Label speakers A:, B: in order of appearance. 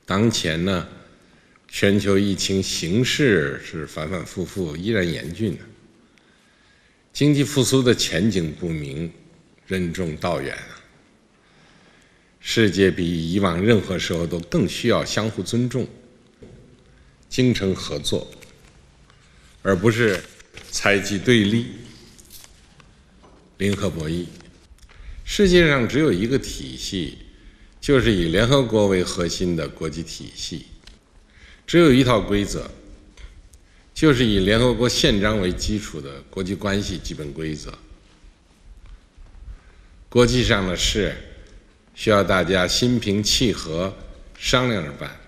A: 当前呢，全球疫情形势是反反复复，依然严峻的，经济复苏的前景不明，任重道远啊。世界比以往任何时候都更需要相互尊重、精诚合作，而不是猜忌对立、零和博弈。世界上只有一个体系，就是以联合国为核心的国际体系；只有一套规则，就是以联合国宪章为基础的国际关系基本规则。国际上的事需要大家心平气和商量着办，